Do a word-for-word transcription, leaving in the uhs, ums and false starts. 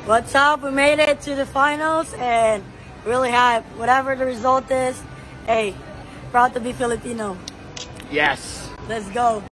What's up? We made it to the finals and really hype. Whatever the result is, hey, proud to be Filipino. Yes. Let's go.